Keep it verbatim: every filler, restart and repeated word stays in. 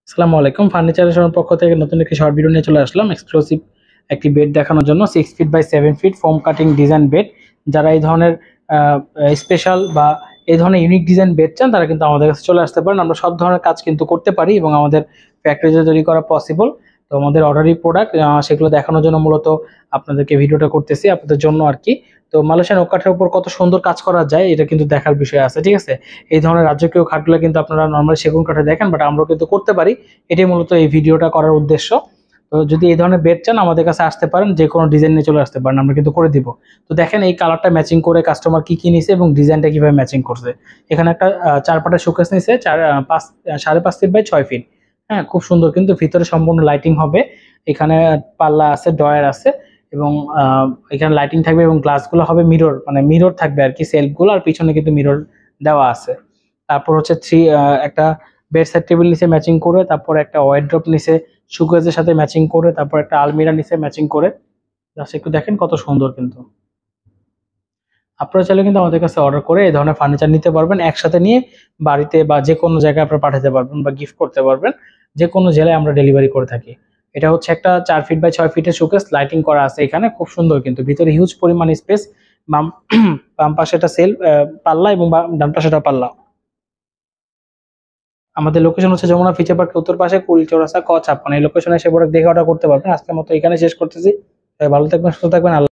আসসালামু আলাইকুম। ফার্নিচারের শোরুম পক্ষ থেকে নতুন একটি শর্ট ভিডিও নিয়ে চলে আসলাম এক্সক্লুসিভ একটি বেড দেখানোর জন্য। Six feet by seven feet foam cutting design bed. যারা এই ধরনের স্পেশাল বা এই ধরনের ইউনিক ডিজাইন বেড চান তারা কিন্তু আমাদের কাছে চলে আসতে পারেন। আমরা সব ধরনের কাজ কিন্তু করতে পারি এবং আমাদের ফ্যাক্টরিতে তৈরি করা পসিবল। তো আমাদের অর্ডারি প্রোডাক্ট সেগুলো দেখানোর জন্য মূলত আপনাদেরকে ভিডিওটা করতেছি আপনাদের জন্য আর কি। তো মালয়েশিয়ান ওক কাঠের উপর কত সুন্দর কাজ করা যায় এটা কিন্তু দেখার বিষয় আছে, ঠিক আছে। এই ধরনের রাজকীয় খাটগুলো কিন্তু আপনারা নর্মালি সেগুন কাঠে দেখেন, বাট আমরা কিন্তু করতে পারি। এটাই মূলত এই ভিডিওটা করার উদ্দেশ্য। তো যদি এই ধরনের বেড চান আমাদের কাছে আসতে পারেন, যে কোনো ডিজাইন নিয়ে চলে আসতে পারেন, আমরা কিন্তু করে দিব। তো দেখেন এই কালারটা ম্যাচিং করে কাস্টমার কি কি নিছে এবং ডিজাইনটা কিভাবে ম্যাচিং করছে। এখানে একটা চার পাটের শোকেস নিছে, চার পাঁচ সাড়ে পাঁচ ফিট বাই ছয় ফিট। হ্যাঁ, খুব সুন্দর, কিন্তু ভিতরে সম্পূর্ণ লাইটিং হবে। এখানে পাল্লা আছে, ডয়ার আছে এবং এখানে লাইটিং থাকবে এবং গ্লাসগুলো হবে মিরর, মানে মিরর থাকবে আর কি, সেলফগুলো, আর পিছনে কিন্তু মিরর দেওয়া আছে। তারপর হচ্ছে থ্রি একটা বেড সাইড টেবিল নিচে ম্যাচিং করে, তারপর একটা ওয়ার্ড্রপ নিচে শোকেসের সাথে ম্যাচিং করে, তারপর একটা আলমিরা নিচে ম্যাচিং করে। জাস্ট একটু দেখেন কত সুন্দর। কিন্তু আপনারা চাইলে কিন্তু আমাদের কাছে অর্ডার করে এই ধরনের ফার্নিচার নিতে পারবেন, একসাথে নিয়ে বাড়িতে বা যে কোনো জায়গায় আপনারা পাঠাতে পারবেন বা গিফট করতে পারবেন। যে কোনো জেলায় আমরা ডেলিভারি করে থাকি। এটা হচ্ছে একটা চার ফিট বাই ছয় ফিটের শোকেস, লাইটিং করা আছে এখানে, খুব সুন্দর। কিন্তু ভিতরে হিউজ পরিমাণ স্পেস। বাম বাম পাশে একটা সেল পাল্লা এবং ডান পাশে একটা পাল্লা। আমাদের লোকেশন হচ্ছে যমুনা ফিচার পার্কের উত্তর পাশে, কুল চৌরাস্তা ক ছাপ্পান্ন। এই লোকেশনে এসে প্রোডাক্ট দেখে অর্ডার করতে পারবেন। আজকের মতো এখানে শেষ করতেছি। সবাই ভালো থাকবেন, সুস্থ থাকবেন। আল্লাহ।